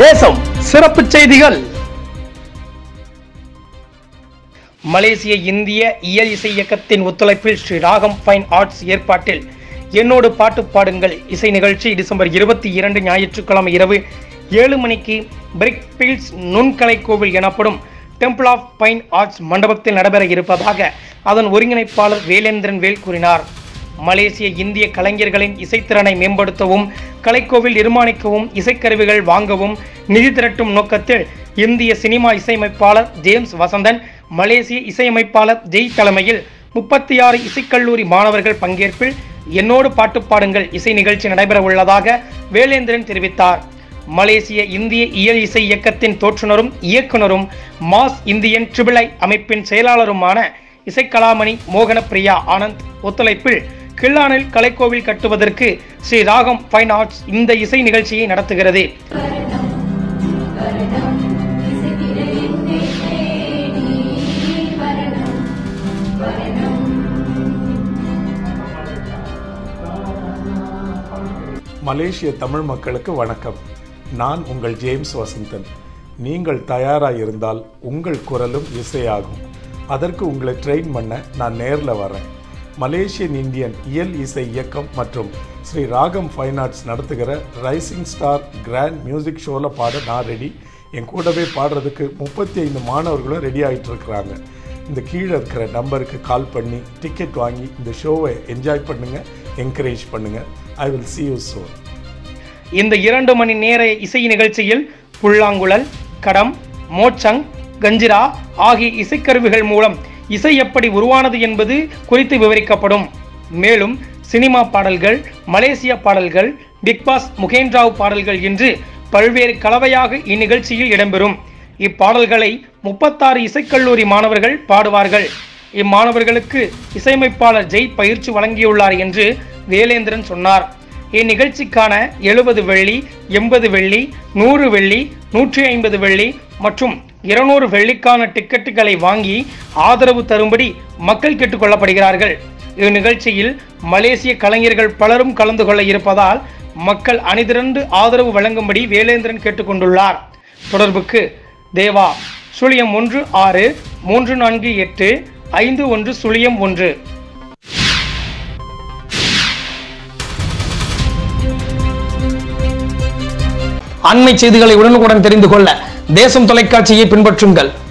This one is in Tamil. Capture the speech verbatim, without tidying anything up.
தேசம் சிறப்பு செய்திகள். மலேசிய இந்திய இயல் இசை இயக்கத்தின் ஒத்துழைப்பில் ஸ்ரீ ராகம் ஃபைன் ஆர்ட்ஸ் ஏற்பாட்டில் என்னோடு பாட்டு பாடுங்கள் இசை நிகழ்ச்சி டிசம்பர் இருபத்தி இரண்டு ஞாயிற்றுக்கிழமை இரவு ஏழு மணிக்கு பிரிக் ஃபீல்ட்ஸ் நுண்கலை கோவில் எனப்படும் டெம்பிள் ஆஃப் ஃபைன் ஆர்ட்ஸ் மண்டபத்தில் நடைபெற இருப்பதாக அதன் ஒருங்கிணைப்பாளர் வேலேந்திரன் வேல் கூறினார். மலேசிய இந்திய கலைஞர்களின் இசைத்திறனை மேம்படுத்தவும் கலைக்கோவில் நிர்மாணிக்கவும் இசைக்கருவிகள் வாங்கவும் நிதி திரட்டும் நோக்கத்தில் இந்திய சினிமா இசையமைப்பாளர் ஜேம்ஸ் வசந்தன், மலேசிய இசையமைப்பாளர் ஜெய் தலைமையில் முப்பத்தி ஆறு இசைக்கல்லூரி மாணவர்கள் பங்கேற்பில் என்னோடு பாட்டு பாடுங்கள் இசை நிகழ்ச்சி நடைபெற உள்ளதாக வேலேந்திரன் தெரிவித்தார். மலேசிய இந்திய இயல் இசை இயக்கத்தின் தோற்றுநரும் இயக்குனரும் மாஸ் இந்தியன் ட்ரிபிள் ஐ அமைப்பின் செயலாளருமான இசைக்கலாமணி மோகன பிரியா ஆனந்த் ஒத்துழைப்பில் கில்லானில் கலைக்கோவில் கட்டுவதற்கு ஸ்ரீ ராகம் ஃபைன் ஆர்ட்ஸ் இந்த இசை நிகழ்ச்சியை நடத்துகிறது. மலேசிய தமிழ் மக்களுக்கு வணக்கம். நான் உங்கள் ஜேம்ஸ் வசந்தன். நீங்கள் தயாராக இருந்தால் உங்கள் குரலும் இசையாகும். அதற்கு உங்களை ட்ரெயின் பண்ண நான் நேரில் வரேன். மலேசியன் இந்தியன் இயல் இசை இயக்கம் மற்றும் ஸ்ரீ ராகம் ஃபைன் ஆர்ட்ஸ் நடத்துகிற ரைசிங் ஸ்டார் கிராண்ட் மியூசிக் ஷோவில் பாட நான் ரெடி. என் கூடவே பாடுறதுக்கு முப்பத்தி ஐந்து மாணவர்களும் ரெடி ஆகிட்டு இருக்கிறாங்க. இந்த கீழே இருக்கிற நம்பருக்கு கால் பண்ணி டிக்கெட் வாங்கி இந்த ஷோவை என்ஜாய் பண்ணுங்கள், என்கரேஜ் பண்ணுங்கள். I will see you soon. இந்த இரண்டு மணி நேர இசை நிகழ்ச்சியில் புல்லாங்குழல், கடம், மோச்சங், கஞ்சிரா ஆகிய இசைக்கருவிகள் மூலம் இசை எப்படி உருவானது என்பது குறித்து விவரிக்கப்படும். மேலும் சினிமா பாடல்கள், மலேசிய பாடல்கள், பிக்பாஸ் முகேன்ராவ் பாடல்கள் என்று பல்வேறு கலவையாக இந்நிகழ்ச்சியில் இடம்பெறும். இப்பாடல்களை முப்பத்தாறு இசைக்கல்லூரி மாணவர்கள் பாடுவார்கள். இம்மாணவர்களுக்கு இசையமைப்பாளர் ஜெய் பயிற்சி வழங்கியுள்ளார் என்று வேலேந்திரன் சொன்னார். இந்நிகழ்ச்சிக்கான எழுபது வெள்ளி, எண்பது வெள்ளி, நூறு வெள்ளி, நூற்றி ஐம்பது வெள்ளி மற்றும் இருநூறு வெள்ளிக்கான டிக்கெட்டுகளை வாங்கி ஆதரவு தரும்படி மக்கள் கேட்டுக்கொள்ளப்படுகிறார்கள். இந்நிகழ்ச்சியில் மலேசிய கலைஞர்கள் பலரும் கலந்து கொள்ள இருப்பதால் மக்கள் அணிதிரண்டு ஆதரவு வழங்கும்படி வேலேந்திரன் கேட்டுக்கொண்டுள்ளார். தொடர்புக்கு தேவா சுழியம் ஒன்று ஆறு மூன்று நான்கு எட்டு ஐந்து ஒன்று சுழியம் ஒன்று. அண்மை செய்திகளை உடனுக்குடன் தெரிந்து கொள்ள தேசம் தொலைக்காட்சியை பின்பற்றுங்கள்.